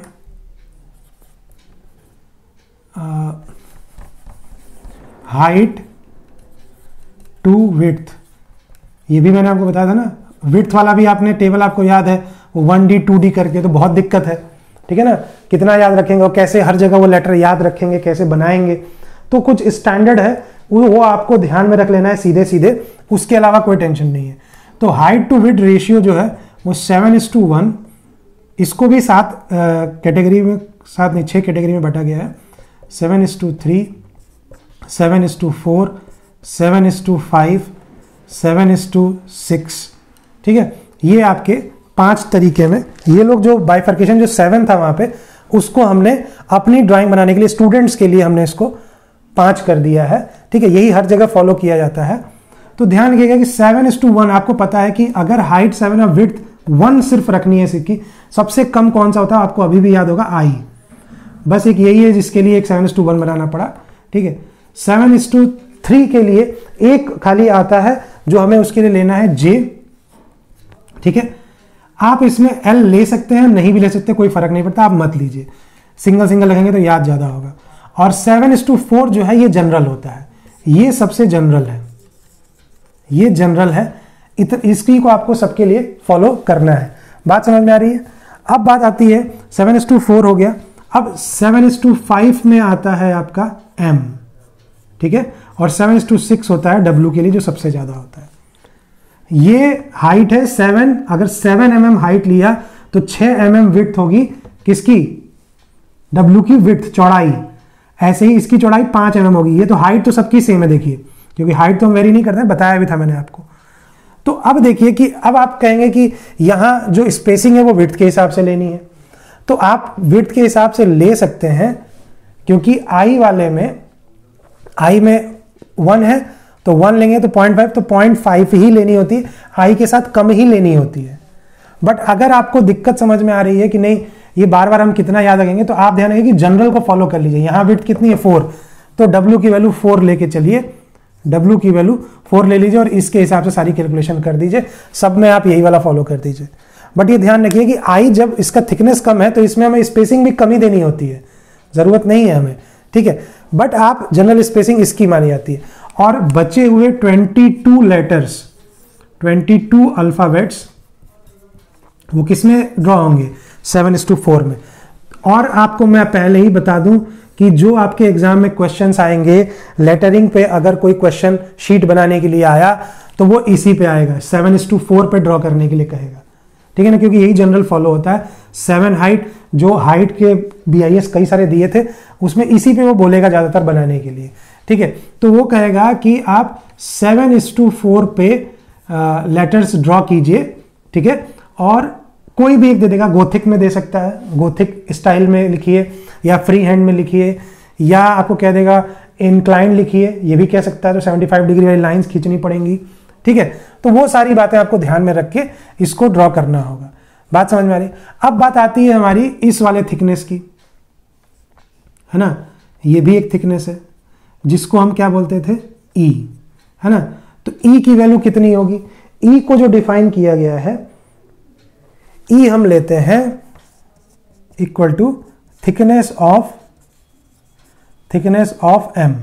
height to width. ये भी मैंने आपको बताया था ना, विड्थ वाला भी आपने टेबल आपको याद है, वो वन डी टू डी करके, तो बहुत दिक्कत है। ठीक है ना, कितना याद रखेंगे और कैसे हर जगह वो लेटर याद रखेंगे, कैसे बनाएंगे। तो कुछ स्टैंडर्ड है वो वो आपको ध्यान में रख लेना है सीधे सीधे, उसके अलावा कोई टेंशन नहीं है। तो हाइट टू विड्थ रेशियो जो है वो सेवन इज टू वन, इसको भी सात कैटेगरी में सात नहीं छः कैटेगरी में बांटा गया है। Seven is to three, seven is to four, seven is to five, seven is to six. ठीक है, ये आपके पांच तरीके में, ये लोग जो बाइफर्केशन जो सेवन था वहां पे, उसको हमने अपनी ड्राइंग बनाने के लिए, स्टूडेंट्स के लिए हमने इसको पांच कर दिया है। ठीक है, यही हर जगह फॉलो किया जाता है। तो ध्यान रखिएगा कि सेवन इज टू वन, आपको पता है कि अगर हाइट सेवन और विड्थ वन सिर्फ रखनी है इसकी, सबसे कम कौन सा होता है आपको अभी भी याद होगा, आई। बस एक यही है जिसके लिए एक सेवन इज टू वन बनाना पड़ा। ठीक है, सेवन इज टू थ्री के लिए एक खाली आता है जो हमें उसके लिए लेना है जे। ठीक है, आप इसमें एल ले सकते हैं, नहीं भी ले सकते, कोई फर्क नहीं पड़ता, आप मत लीजिए, सिंगल सिंगल लगेंगे तो याद ज्यादा होगा। और सेवन इज टू फोर जो है ये जनरल होता है, ये सबसे जनरल है, ये जनरल है, इत, इसकी को आपको सबके लिए फॉलो करना है। बात समझ में आ रही है? अब बात आती है, सेवन इज टू फोर हो गया, अब सेवन इज टू फाइव में आता है आपका एम। ठीक है, और सेवन इज टू सिक्स होता है डब्ल्यू के लिए, जो सबसे ज्यादा होता है। ये हाइट है सेवन, अगर सेवन एम एम हाइट लिया तो छह एम एम विड्थ होगी किसकी, डब्ल्यू की विड्थ, चौड़ाई। ऐसे ही इसकी चौड़ाई पांच एम एम होगी। ये तो हाइट तो सबकी सेम है, देखिए, क्योंकि हाइट तो हम वेरी नहीं करते, बताया भी था मैंने आपको। तो अब देखिए कि अब आप कहेंगे कि यहां जो स्पेसिंग है वो विड्थ के हिसाब से लेनी है, तो आप विड्थ के हिसाब से ले सकते हैं, क्योंकि आई वाले में, आई में वन है तो वन लेंगे तो पॉइंट फाइव, तो पॉइंट फाइव ही लेनी होती है, आई के साथ कम ही लेनी होती है। बट अगर आपको दिक्कत समझ में आ रही है कि नहीं ये बार बार हम कितना याद रखेंगे, तो आप ध्यान रखिए कि जनरल को फॉलो कर लीजिए। यहां विड्थ कितनी है, फोर, तो डब्ल्यू की वैल्यू फोर लेके चलिए, डब्ल्यू की वैल्यू फोर ले लीजिए और इसके हिसाब से सारी कैलकुलेशन कर दीजिए। सब में आप यही वाला फॉलो कर दीजिए। बट ये ध्यान रखिए कि आई जब इसका थिकनेस कम है तो इसमें हमें स्पेसिंग भी कम ही देनी होती है, जरूरत नहीं है हमें। ठीक है, बट आप जनरल स्पेसिंग इसकी मानी जाती है। और बचे हुए बाईस लेटर्स, बाईस अल्फाबेट्स, वो किसमें ड्रॉ होंगे, सेवन इज टू फोर में। और आपको मैं पहले ही बता दूं कि जो आपके एग्जाम में क्वेश्चंस आएंगे लेटरिंग पे, अगर कोई क्वेश्चन शीट बनाने के लिए आया तो वो इसी पे आएगा, सेवन इज टू फोर पे ड्रॉ करने के लिए कहेगा। ठीक है ना, क्योंकि यही जनरल फॉलो होता है। सेवन हाइट, जो हाइट के बी आई एस कई सारे दिए थे, उसमें इसी पे वो बोलेगा ज्यादातर बनाने के लिए। ठीक है, तो वो कहेगा कि आप सेवन इज टू फोर पे लेटर्स ड्रॉ कीजिए। ठीक है, और कोई भी एक दे देगा, गोथिक में दे सकता है, गोथिक स्टाइल में लिखिए, या फ्री हैंड में लिखिए, या आपको कह देगा इंक्लाइन लिखिए, ये भी कह सकता है, तो पचहत्तर डिग्री वाली लाइंस खींचनी पड़ेंगी। ठीक है, तो वो सारी बातें आपको ध्यान में रख के इसको ड्रॉ करना होगा। बात समझ में आ रही है? अब बात आती है हमारी इस वाले थिकनेस की, है ना, ये भी एक थिकनेस है जिसको हम क्या बोलते थे, ई, है ना। तो ई की वैल्यू कितनी होगी, ई को जो डिफाइन किया गया है, ई हम लेते हैं equal to thickness of thickness of M.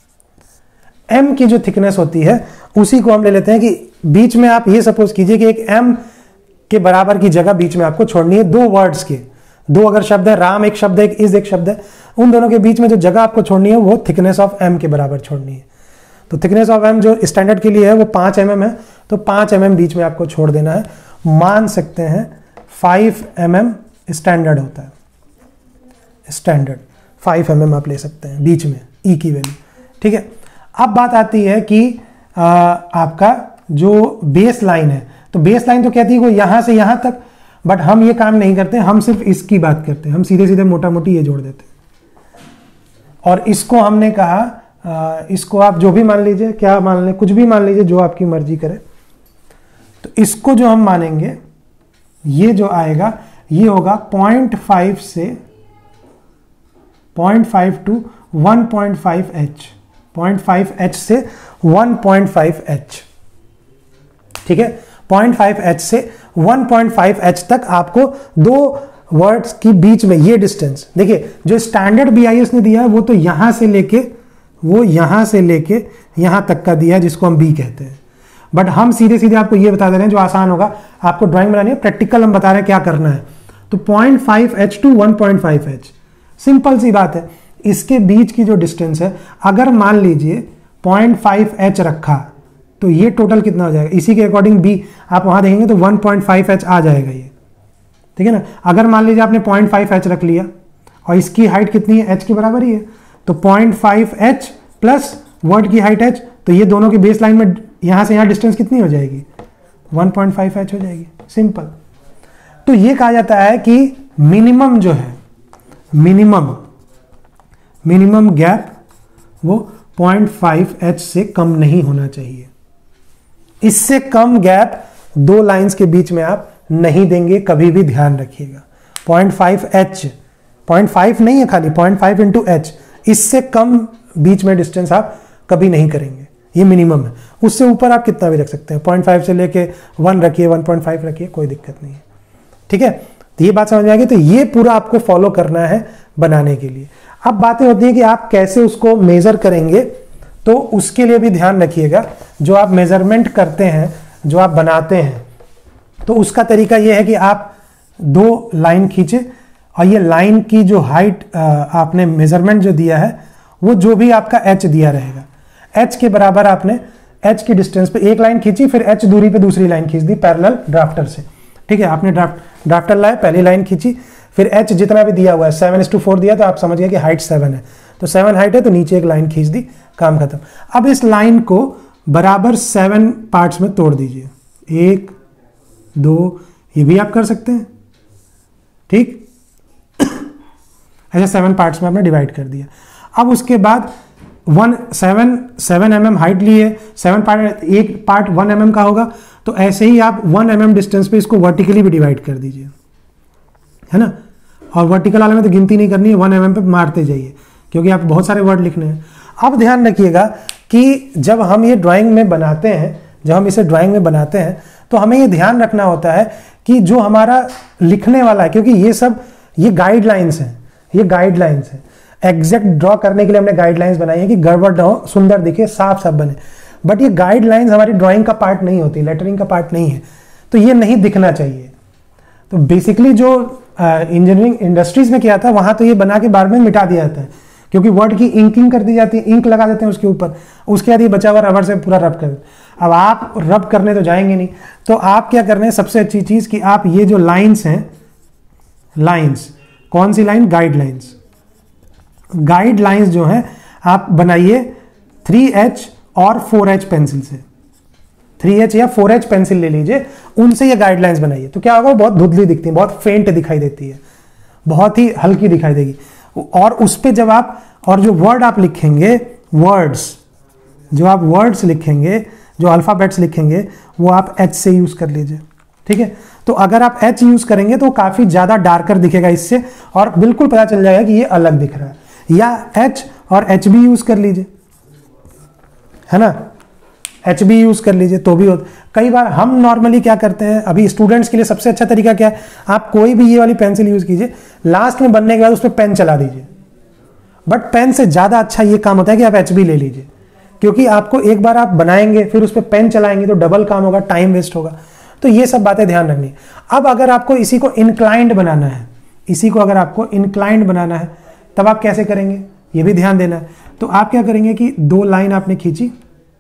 M की जो थिकनेस होती है उसी को हम ले लेते हैं कि बीच में आप ये सपोज कीजिए कि एक एम के बराबर की जगह बीच में आपको छोड़नी है, दो वर्ड्स के, दो अगर शब्द है, राम एक शब्द है, एक इज एक शब्द है, उन दोनों के बीच में जो जगह आपको छोड़नी है वो थिकनेस ऑफ एम के बराबर छोड़नी है। तो थिकनेस ऑफ एम जो स्टैंडर्ड के लिए है वो पांच एम एम है, तो पांच एम एम बीच में आपको छोड़ देना है। मान सकते हैं फाइव एम एम स्टैंडर्ड होता है, स्टैंडर्ड फाइव एम एम आप ले सकते हैं बीच में ई की वैल्यू। ठीक है, अब बात आती है कि आ, आपका जो बेस लाइन है, तो बेस लाइन तो कहती है वो यहां से यहां तक, बट हम ये काम नहीं करते, हम सिर्फ इसकी बात करते हैं, हम सीधे सीधे मोटा मोटी ये जोड़ देते हैं। और इसको हमने कहा आ, इसको आप जो भी मान लीजिए, क्या मान लें, कुछ भी मान लीजिए, जो आपकी मर्जी करे। तो इसको जो हम मानेंगे, ये जो आएगा ये होगा पॉइंट फाइव से point five to one point five H, point five H से वन पॉइंट फाइव एच। ठीक है, पॉइंट फाइव एच से वन पॉइंट फाइव एच तक आपको दो वर्ड्स की बीच में ये डिस्टेंस, देखिए जो स्टैंडर्ड बी आई एस ने दिया है वो तो यहां से लेके वो यहां से लेके यहां तक का दिया है, जिसको हम बी कहते हैं। बट हम सीधे सीधे आपको ये बता दे रहे हैं जो आसान होगा, आपको ड्राइंग बनानी है, प्रैक्टिकल हम बता रहे हैं क्या करना है। तो point five H to one point five H, simple सी बात है। इसके बीच की जो डिस्टेंस है, अगर मान लीजिए पॉइंट फाइव एच रखा तो ये टोटल कितना हो जाएगा, इसी के अकॉर्डिंग बी आप वहां देखेंगे तो वन पॉइंट फाइव एच आ जाएगा ये। ठीक है ना, अगर मान लीजिए आपने पॉइंट फाइव एच रख लिया और इसकी हाइट कितनी है, h के बराबर ही है, तो point five H plus word की हाइट h, तो ये दोनों की बेस लाइन में यहाँ से यहाँ डिस्टेंस कितनी हो जाएगी, वन पॉइंट फाइव एच हो जाएगी, सिंपल। तो ये कहा जाता है कि मिनिमम जो है, मिनिमम मिनिमम गैप वो पॉइंट फाइव एच से कम नहीं होना चाहिए। इससे कम गैप दो लाइंस के बीच में आप नहीं देंगे, कभी भी ध्यान रखिएगा। Point five H, point five नहीं है खाली, पॉइंट फाइव इंटू एच, इससे कम बीच में डिस्टेंस आप कभी नहीं करेंगे, ये मिनिमम है। उससे ऊपर आप कितना भी रख सकते हैं, पॉइंट फाइव से लेके वन रखिए, वन पॉइंट फाइव रखिए, कोई दिक्कत नहीं है, ठीक है। तो ये बात समझ में आ गई। तो ये पूरा आपको फॉलो करना है बनाने के लिए। अब बातें होती हैं कि आप कैसे उसको मेजर करेंगे, तो उसके लिए भी ध्यान रखिएगा। जो आप मेजरमेंट करते हैं, जो आप बनाते हैं, तो उसका तरीका ये है कि आप दो लाइन खींचे और ये लाइन की जो हाइट आपने मेजरमेंट जो दिया है वो जो भी आपका एच दिया रहेगा, एच के बराबर आपने एच की डिस्टेंस पे एक लाइन खींची, फिर एच दूरी पे दूसरी लाइन खींच दी पैरेलल ड्राफ्टर से, ठीक है। आपने ड्राफ्ट ड्राफ्टर लाया, पहली लाइन खींची, फिर एच जितना भी दिया हुआ है सेवन इस टू फोर दिया, तो आप समझ गए कि हाइट सेवन है, तो सेवन हाइट है, तो नीचे एक लाइन खींच दी, काम खत्म। अब इस लाइन को बराबर सेवन पार्ट्स में तोड़ दीजिए, एक दो, ये भी आप कर सकते हैं, ठीक। ऐसे सेवन पार्ट्स में आपने डिवाइड कर दिया। अब उसके बाद one seven seven M M height ली है, सेवन पार्ट, एक पार्ट वन एम एम का होगा, तो ऐसे ही आप वन एम एम डिस्टेंस पे इसको वर्टिकली भी डिवाइड कर दीजिए, है ना। और वर्टिकल वाले में तो गिनती नहीं करनी है, वन एम एम पे मारते जाइए, क्योंकि आप बहुत सारे वर्ड लिखने हैं। अब ध्यान रखिएगा कि जब हम ये ड्राइंग में बनाते हैं, जब हम इसे ड्राइंग में बनाते हैं, तो हमें ये ध्यान रखना होता है कि जो हमारा लिखने वाला है, क्योंकि ये सब ये गाइडलाइंस हैं, ये गाइडलाइंस हैं। एग्जैक्ट ड्रॉ करने के लिए हमने गाइडलाइंस बनाई है कि गड़बड़ ना हो, सुंदर दिखे, साफ साफ बने, बट ये गाइडलाइंस हमारी ड्राइंग का पार्ट नहीं होती, लेटरिंग का पार्ट नहीं है, तो ये नहीं दिखना चाहिए। तो बेसिकली जो इंजीनियरिंग uh, इंडस्ट्रीज में किया था, वहां तो ये बना के बार में मिटा दिया जाता है, क्योंकि वर्ड की इंकिंग कर दी जाती है, इंक लगा देते हैं उसके ऊपर, उसके बाद ये बचा हुआ रबर से पूरा रब कर। अब आप रब करने तो जाएंगे नहीं, तो आप क्या कर रहे हैं, सबसे अच्छी चीज कि आप ये जो लाइंस हैं, लाइंस कौन सी लाइन, गाइडलाइंस, गाइडलाइंस जो है आप बनाइए थ्री एच और फोर एच पेंसिल से, थ्री एच या फोर एच पेंसिल ले लीजिए, उनसे ये गाइडलाइंस बनाइए। तो क्या होगा, बहुत धुंधली दिखती है, बहुत फेंट दिखाई देती है, बहुत ही हल्की दिखाई देगी। और उस पे जब आप, और जो वर्ड आप लिखेंगे, वर्ड्स जो आप वर्ड्स लिखेंगे, जो अल्फाबेट्स लिखेंगे, वो आप एच से यूज कर लीजिए, ठीक है। तो अगर आप एच यूज करेंगे तो काफी ज्यादा डार्कर दिखेगा इससे, और बिल्कुल पता चल जाएगा कि ये अलग दिख रहा है। या एच और एच बी यूज कर लीजिए, है ना, एच बी यूज कर लीजिए तो भी होता। कई बार हम नॉर्मली क्या करते हैं, अभी स्टूडेंट्स के लिए सबसे अच्छा तरीका क्या है, आप कोई भी ये वाली पेंसिल यूज कीजिए, लास्ट में बनने के बाद उस पर पेन चला दीजिए। बट पेन से ज्यादा अच्छा ये काम होता है कि आप एच बी ले लीजिए, क्योंकि आपको एक बार आप बनाएंगे, फिर उस पर पेन चलाएंगे तो डबल काम होगा, टाइम वेस्ट होगा। तो ये सब बातें ध्यान रखनी। अब अगर आपको इसी को इंक्लाइंड बनाना है, इसी को अगर आपको इंक्लाइंड बनाना है, तब आप कैसे करेंगे, ये भी ध्यान देना है। तो आप क्या करेंगे कि दो लाइन आपने खींची,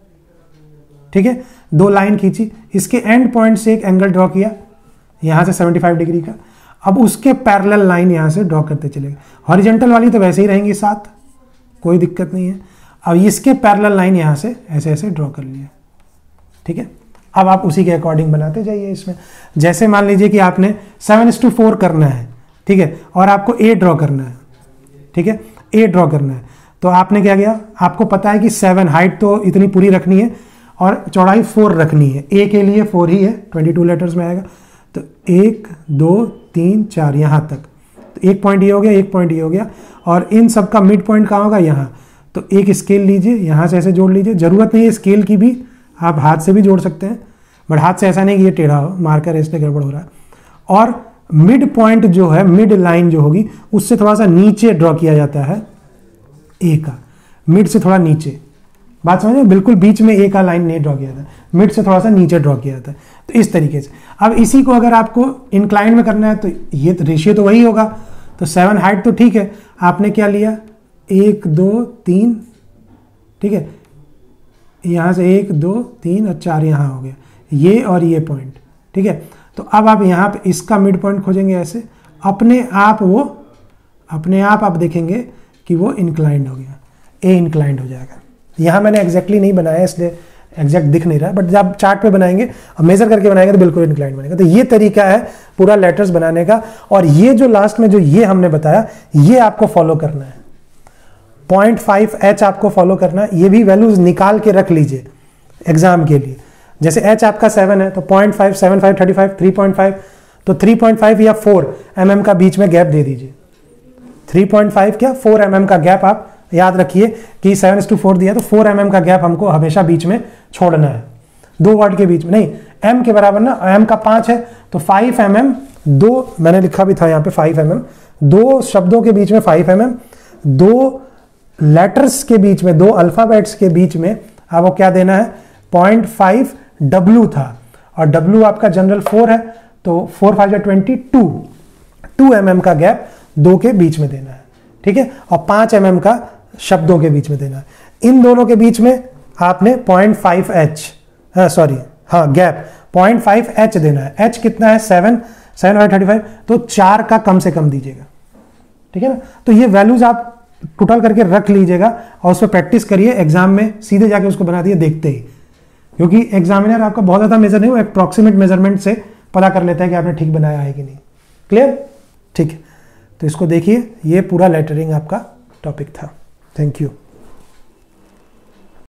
ठीक है, दो लाइन खींची, इसके एंड पॉइंट से एक एंगल ड्रॉ किया यहां से सेवेंटी फाइव डिग्री का। अब उसके पैरेलल लाइन यहां से ड्रॉ करते चलेगा। हॉरिजॉन्टल वाली तो वैसे ही रहेंगी साथ, कोई दिक्कत नहीं है। अब इसके पैरेलल लाइन यहां से ऐसे ऐसे ड्रॉ कर लिया, ठीक है। अब आप उसी के अकॉर्डिंग बनाते जाइए। इसमें जैसे मान लीजिए कि आपने सेवन इस टू फोर करना है, ठीक है, और आपको ए ड्रॉ करना है, ठीक है, ए ड्रॉ करना है, तो आपने क्या किया, आपको पता है कि सेवन हाइट तो इतनी पूरी रखनी है और चौड़ाई फोर रखनी है, ए के लिए फोर ही है, ट्वेंटी टू लेटर्स में आएगा। तो एक दो तीन चार यहाँ तक, तो एक पॉइंट ये हो गया, एक पॉइंट ये हो गया, और इन सब का मिड पॉइंट कहाँ होगा, यहाँ। तो एक स्केल लीजिए, यहाँ से ऐसे जोड़ लीजिए, जरूरत नहीं है स्केल की भी, आप हाथ से भी जोड़ सकते हैं, बट हाथ से ऐसा नहीं कि ये टेढ़ा हो, मार्कर इसलिए गड़बड़ हो रहा है। और मिड पॉइंट जो है, मिड लाइन जो होगी, उससे थोड़ा सा नीचे ड्रॉ किया जाता है ए का, मिड से थोड़ा नीचे, बात समझ में, बिल्कुल बीच में ए का लाइन नहीं ड्रॉ किया जाता, मिड से थोड़ा सा नीचे ड्रॉ किया जाता है। तो इस तरीके से अब इसी को अगर आपको इंक्लाइन में करना है तो ये तो रेशियो तो वही होगा। तो सेवन हाइट तो ठीक है, आपने क्या लिया, एक दो तीन, ठीक है, यहाँ से एक दो तीन और चार यहाँ हो गया, ये और ये पॉइंट, ठीक है। तो अब आप यहाँ पे इसका मिड पॉइंट खोजेंगे, ऐसे अपने आप वो अपने आप आप देखेंगे कि वो इंक्लाइंड हो गया, ए इंक्लाइंड हो जाएगा। यहाँ मैंने एग्जैक्टली नहीं बनाया इसलिए एग्जैक्ट दिख नहीं रहा, बट जब चार्ट पे बनाएंगे और मेजर करके बनाएंगे तो बिल्कुल इंक्लाइंड बनेगा। तो ये तरीका है पूरा लेटर्स बनाने का, और ये जो लास्ट में जो ये हमने बताया ये आपको फॉलो करना है। पॉइंट फाइव एच आपको फॉलो करना है, ये भी वैल्यूज निकाल के रख लीजिए एग्जाम के लिए। जैसे एच आपका सेवन है तो point five seven five thirty five three point five, तो थ्री पॉइंट फाइव या फोर एम एम का बीच में गैप दे दीजिए। थ्री पॉइंट फाइव क्या फोर एम एम का गैप आप याद रखिए कि सेवन इज टू फोर दिया तो फोर एम एम का गैप हमको हमेशा बीच में छोड़ना है, दो वर्ड के बीच में नहीं। एम के बराबर ना, एम का पांच है तो फाइव एम एम, दो मैंने लिखा भी था यहाँ पे फाइव एम एम, दो शब्दों के बीच में फाइव एम एम, दो लेटर्स के बीच में, दो अल्फाबेट्स के बीच में आपको क्या देना है, पॉइंट फाइव डब्ल्यू था, और डब्ल्यू आपका जनरल फोर है तो फोर फाइव या twenty two, two M M का गैप दो के बीच में देना है, ठीक है, और पांच एम एम का शब्दों के बीच में देना है। इन दोनों के बीच में आपने पॉइंट फाइव एच, हाँ सॉरी हाँ गैप पॉइंट फाइव एच देना है। एच कितना है, seven, seven five thirty five, तो चार का कम से कम दीजिएगा, ठीक है ना। तो ये वैल्यूज आप टोटल करके रख लीजिएगा और उस पर प्रैक्टिस करिए, एग्जाम में सीधे जाके उसको बना दिए देखते ही, क्योंकि एग्जामिनर आपका बहुत ज़्यादा मेजर नहीं, वो अप्रॉक्सीमेट मेजरमेंट से पता कर लेता है कि आपने ठीक बनाया है कि नहीं। क्लियर, ठीक है। तो इसको देखिए, ये पूरा लेटरिंग आपका टॉपिक था। Thank you.